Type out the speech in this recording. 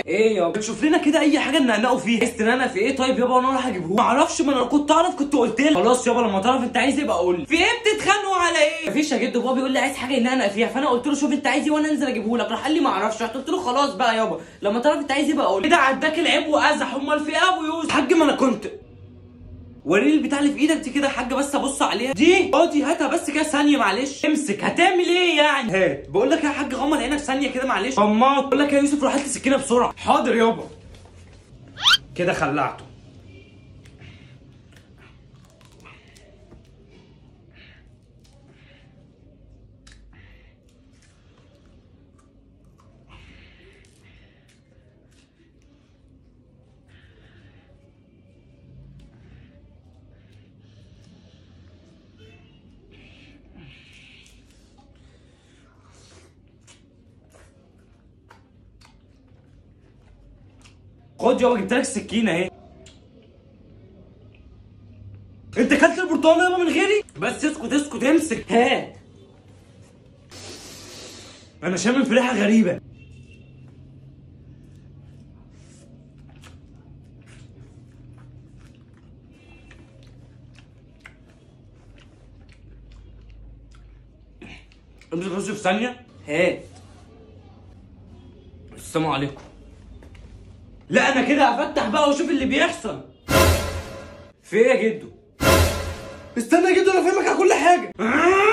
ايه يابا تشوف لنا كده اي حاجه ننقنقوا فيها. عايز تنقنق في ايه طيب يابا وانا رايح اجيبه؟ معرفش، ما انا كنت اعرف كنت قلت لك. خلاص يابا لما تعرف انت عايز ايه بقى قول لي. في ايه بتتخانقوا على ايه؟ مفيش يا جدو، بابا بيقول لي عايز حاجه ينقنق فيها، فانا قلت له شوف انت عايز ايه وانا انزل اجيبه لك. راح قال لي ما اعرفش، رحت قلت له خلاص بقى يابا لما تعرف انت عايز ايه بقى قول لي. كده عداك العيب وازح. امال في ايه يا ابو يوسف؟ حاج ما انا كنت وريني البتاع اللي في ايدك دي كده يا حاجه، بس ابص عليها. دي دي هاتها بس كده ثانيه معلش. امسك. هتعمل ايه يعني؟ هات. بقول لك يا حاج غمض عينك ثانيه كده معلش. غمض. بقول لك يا يوسف روح هات لي سكينه بسرعه. حاضر يابا. كده خلعته. خد يابا جبت لك السكينه اهي. انت كلت البرتقاله يابا من غيري؟ بس اسكت اسكت. امسك. هات. انا شامم في ريحه غريبه. امسك بس في ثانيه. هات. السلام عليكم. لا انا كده هفتح بقى واشوف اللي بيحصل. في ايه يا جدو؟ استنى يا جدو انا فاهمك على كل حاجه.